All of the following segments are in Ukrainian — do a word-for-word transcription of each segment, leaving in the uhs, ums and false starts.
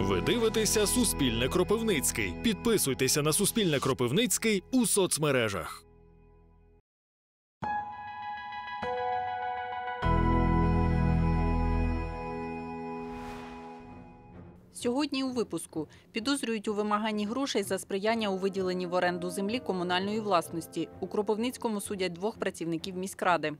Ви дивитеся Суспільне Кропивницький. Підписуйтеся на Суспільне Кропивницький у соцмережах. Сьогодні у випуску. Підозрюють у вимаганні грошей за сприяння у виділенні в оренду землі комунальної власності. У Кропивницькому судять двох працівників міськради.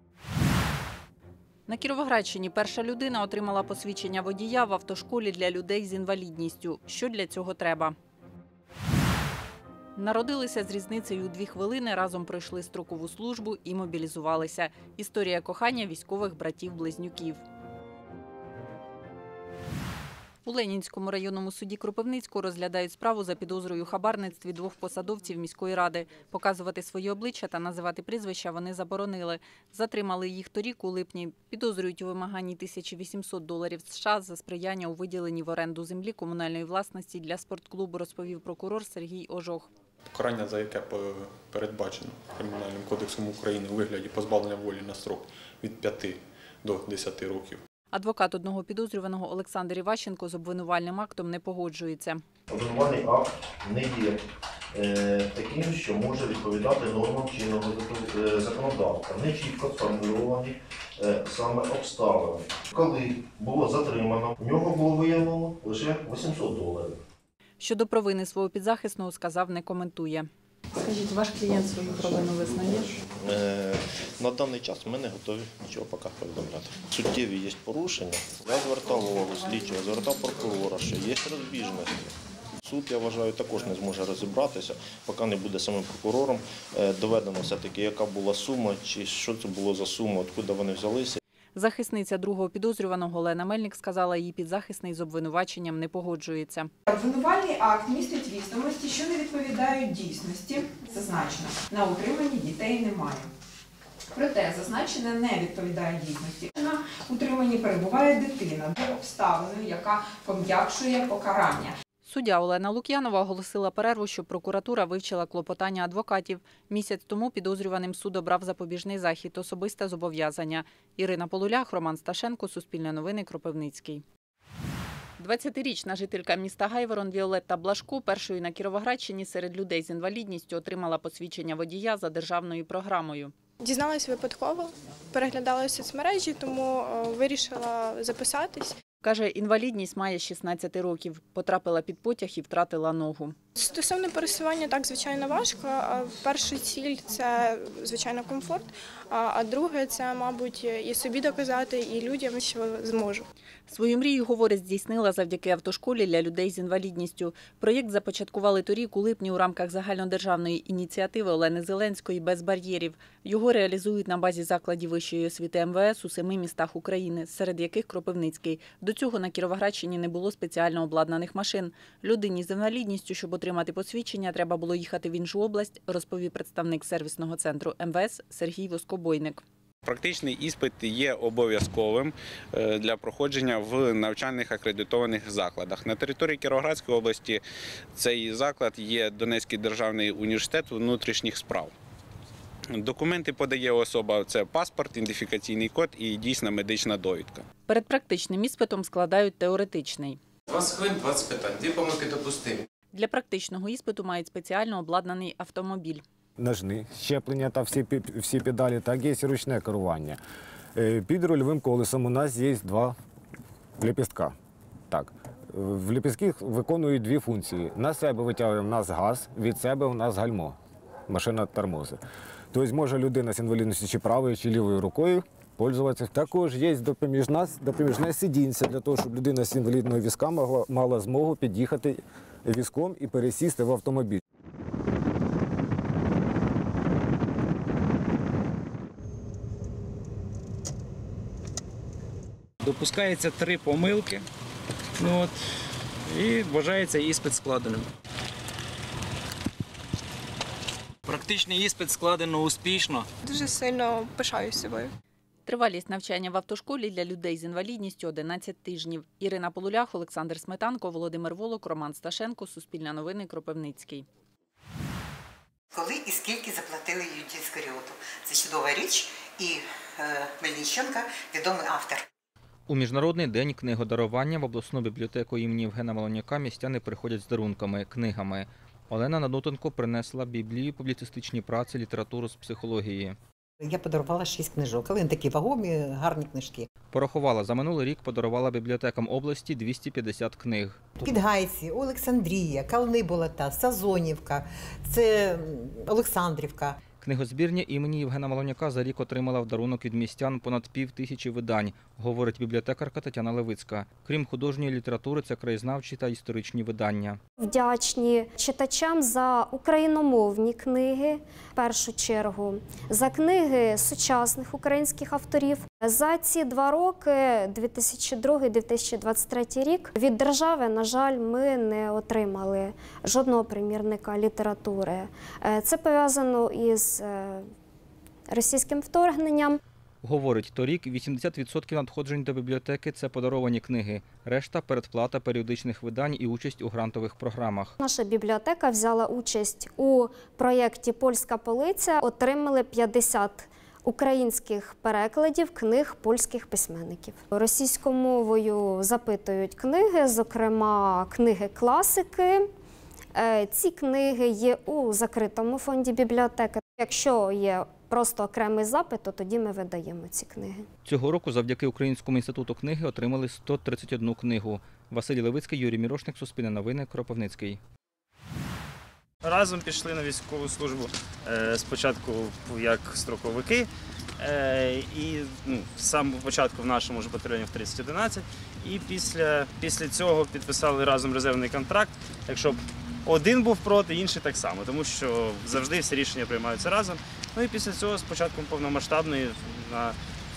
На Кіровоградщині перша людина отримала посвідчення водія в автошколі для людей з інвалідністю. Що для цього треба? Народилися з різницею у дві хвилини, разом пройшли строкову службу і мобілізувалися. Історія кохання військових братів-близнюків. У Ленінському районному суді Кропивницького розглядають справу за підозрою у хабарництві двох посадовців міської ради. Показувати свої обличчя та називати прізвища вони заборонили. Затримали їх торік у липні. Підозрюють у вимаганні тисяча вісімсот доларів США за сприяння у виділенні в оренду землі комунальної власності для спортклубу, розповів прокурор Сергій Ожох. Покарання, за яке передбачено Кримінальним кодексом України у вигляді позбавлення волі на строк від п'яти до десяти років. Адвокат одного підозрюваного Олександр Іващенко з обвинувальним актом не погоджується. Обвинувальний акт не є е, таким, що може відповідати нормам чинного законодавства. Не чітко сформульовані е, саме обставини. Коли було затримано, в нього було виявлено лише вісімсот доларів. Щодо провини свого підзахисного, сказав, не коментує. Скажіть, ваш клієнт свою провину визнає? Е, на даний час ми не готові нічого поки повідомляти. Суттєві є порушення. Я звертав увагу слідчого, звертав прокурора, що є розбіжності. Суд, я вважаю, також не зможе розібратися, поки не буде самим прокурором доведено все-таки, яка була сума, чи що це було за сума, откуда вони взялися. Захисниця другого підозрюваного Олена Мельник сказала, її підзахисний з обвинуваченням не погоджується. Обвинувальний акт містить відомості, що не відповідають дійсності. Зазначено, на утриманні дітей немає. Проте зазначене не відповідає дійсності. На утриманні перебуває дитина, де обставиною, яка пом'якшує покарання. Суддя Олена Лук'янова оголосила перерву, щоб прокуратура вивчила клопотання адвокатів. Місяць тому підозрюваним суд обрав запобіжний захід, особисте зобов'язання. Ірина Полулях, Роман Сташенко, Суспільне новини, Кропивницький. двадцятирічна жителька міста Гайворон Віолетта Блашко першою на Кіровоградщині серед людей з інвалідністю отримала посвідчення водія за державною програмою. Дізналась випадково, переглядала соцмережі, тому вирішила записатись. Каже, інвалідність має шістнадцять років. Потрапила під потяг і втратила ногу. Стосовно пересування, так, звичайно, важко. Перша ціль – це, звичайно, комфорт, а друге – це, мабуть, і собі доказати, і людям, що зможу. Свою мрію, говорить, здійснила завдяки автошколі для людей з інвалідністю. Проєкт започаткували торік у липні у рамках загальнодержавної ініціативи Олени Зеленської «Без бар'єрів». Його реалізують на базі закладів вищої освіти ем ве ес у семи містах України, серед яких Кропивницький. До цього на Кіровоградщині не було спеціально обладнаних машин. Людині з інвалідністю, щоб отримати посвідчення, треба було їхати в іншу область, розповів представник сервісного центру ем ве ес Сергій Воскобойник. Практичний іспит є обов'язковим для проходження в навчальних акредитованих закладах. На території Кіровоградської області цей заклад є Донецький державний університет внутрішніх справ. Документи подає особа – це паспорт, ідентифікаційний код і дійсна медична довідка. Перед практичним іспитом складають теоретичний. двадцять хвилин, двадцять питань. Дві помилки допустимі. Для практичного іспиту мають спеціально обладнаний автомобіль. Ножни, щеплення та всі, всі педалі, так є і ручне керування. Під рульовим колесом у нас є два лепістка. Так. В лепістках виконують дві функції. На себе витягуємо у нас газ, від себе у нас гальмо. Машина тормозить. Тобто може людина з інвалідністю чи правою, чи лівою рукою пользуватися. Також є допоміжна, допоміжне сидіння для того, щоб людина з інвалідного візка могла, мала змогу під'їхати візком і пересісти в автомобіль. Допускається три помилки, ну от, і вважається іспит складеним. Практичний іспит складено успішно. Дуже сильно пишаюсь собою. Тривалість навчання в автошколі для людей з інвалідністю – одинадцять тижнів. Ірина Полулях, Олександр Сметанко, Володимир Волок, Роман Сташенко, Суспільне новини, Кропивницький. Коли і скільки заплатили Юдії Іскаріоту. Це чудова річ, і е, Мельниченко – відомий автор. У Міжнародний день книгодарування в обласну бібліотеку імені Євгена Малоняка містяни приходять з дарунками – книгами. Олена Надутенко принесла біблію, публіцистичні праці, літературу з психології. Я подарувала шість книжок, але вони такі вагомі, гарні книжки. Порахувала, за минулий рік подарувала бібліотекам області двісті п'ятдесят книг. Підгайці, Олександрія, Кални Болота, Сазонівка, це Олександрівка. Книгозбірня імені Євгена Малоняка за рік отримала в дарунок від містян понад пів тисячі видань, говорить бібліотекарка Тетяна Левицька. Крім художньої літератури, це краєзнавчі та історичні видання. Вдячні читачам за україномовні книги, в першу чергу, за книги сучасних українських авторів. За ці два роки, дві тисячі другий - дві тисячі двадцять третій рік, від держави, на жаль, ми не отримали жодного примірника літератури. Це пов'язано із російським вторгненням. Говорить, торік вісімдесят відсотків надходжень до бібліотеки – це подаровані книги. Решта – передплата періодичних видань і участь у грантових програмах. Наша бібліотека взяла участь у проєкті «Польська полиця», отримали п'ятдесят українських перекладів книг польських письменників. Російською мовою запитують книги, зокрема книги класики. Ці книги є у закритому фонді бібліотеки. Якщо є просто окремий запит, то тоді ми видаємо ці книги. Цього року завдяки Українському інституту книги отримали сто тридцять одну книгу. Василь Левицький, Юрій Мірошник, Суспільне новини, Кропивницький. Разом пішли на військову службу, спочатку як строковики, і ну, з самого початку в нашому ж батальйоні в тридцять одинадцять, і після, після цього підписали разом резервний контракт, якщо б один був проти, інший так само, тому що завжди всі рішення приймаються разом. Ну і після цього з початком повномасштабної на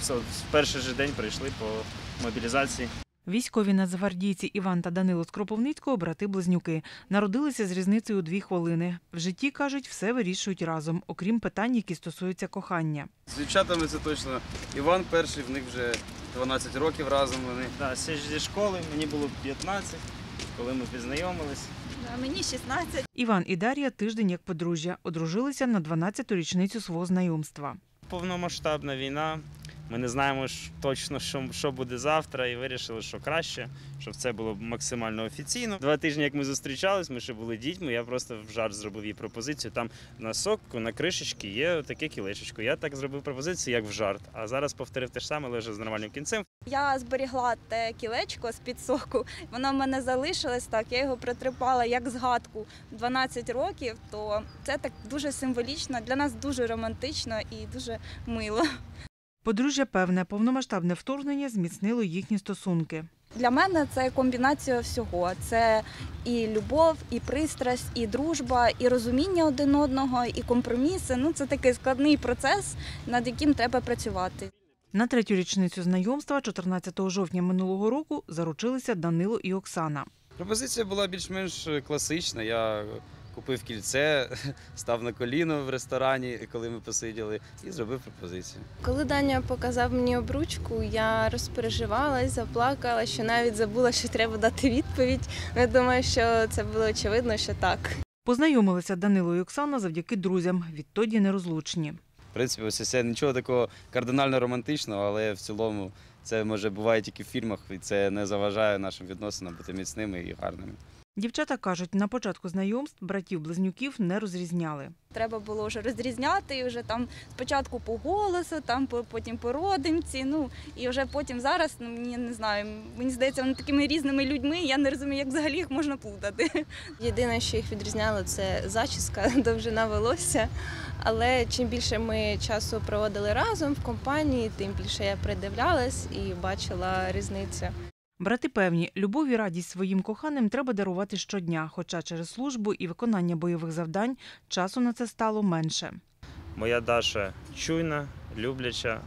перший же день прийшли по мобілізації. Військові нацгвардійці Іван та Данило з Кропивницького – брати-близнюки. Народилися з різницею у дві хвилини. В житті, кажуть, все вирішують разом, окрім питань, які стосуються кохання. З дівчатами це точно. Іван перший, в них вже дванадцять років разом вони. Да, зі школи, мені було п'ятнадцять, коли ми познайомились. А мені шістнадцять. Іван і Дар'я тиждень як подружжя. Одружилися на дванадцяту річницю свого знайомства. Повномасштабна війна. Ми не знаємо точно, що, що буде завтра, і вирішили, що краще, щоб це було максимально офіційно. Два тижні, як ми зустрічались, ми ще були дітьми, я просто в жарт зробив їй пропозицію. Там на сокку, на кришечці є таке кілечечко. Я так зробив пропозицію, як в жарт. А зараз повторив те ж саме, але вже з нормальним кінцем. Я зберігла те кілечко з-під соку, воно в мене залишилось так, я його притрипала як згадку дванадцять років, то це так дуже символічно, для нас дуже романтично і дуже мило. Подружжя певне, повномасштабне вторгнення зміцнило їхні стосунки. Для мене це комбінація всього. Це і любов, і пристрасть, і дружба, і розуміння один одного, і компроміси. Ну, це такий складний процес, над яким треба працювати. На третю річницю знайомства, чотирнадцятого жовтня минулого року, заручилися Данило і Оксана. Пропозиція була більш-менш класична. Я купив кільце, став на коліно в ресторані, коли ми посиділи, і зробив пропозицію. Коли Даня показав мені обручку, я розпереживалась, заплакала, що навіть забула, що треба дати відповідь. Я думаю, що це було очевидно, що так. Познайомилися Данило і Оксана завдяки друзям, відтоді нерозлучні. В принципі, ось це нічого такого кардинально романтичного, але в цілому це, може, буває тільки в фільмах, і це не заважає нашим відносинам бути міцними і гарними. Дівчата кажуть, на початку знайомств братів-близнюків не розрізняли. Треба було вже розрізняти, і вже там спочатку по голосу, там потім по родинці, ну і вже потім зараз, ну мені не знаю, мені здається, вони такими різними людьми, я не розумію, як взагалі їх можна плутати. Єдине, що їх відрізняло, це зачіска, довжина волосся, але чим більше ми часу проводили разом в компанії, тим більше я придивлялась і бачила різницю. Брати певні, любов і радість своїм коханим треба дарувати щодня, хоча через службу і виконання бойових завдань часу на це стало менше. Моя Даша чуйна, любляча.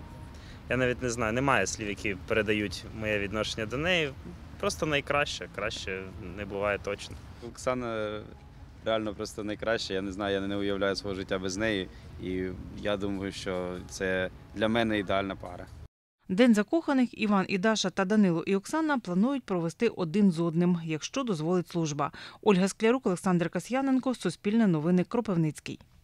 Я навіть не знаю, немає слів, які передають моє відношення до неї. Просто найкраще, краще не буває точно. Оксана реально просто найкраща, я не знаю, я не уявляю свого життя без неї. І я думаю, що це для мене ідеальна пара. День закоханих Іван і Даша та Данило і Оксана планують провести один з одним, якщо дозволить служба. Ольга Склярук, Олександр Касьяненко, Суспільне новини, Кропивницький.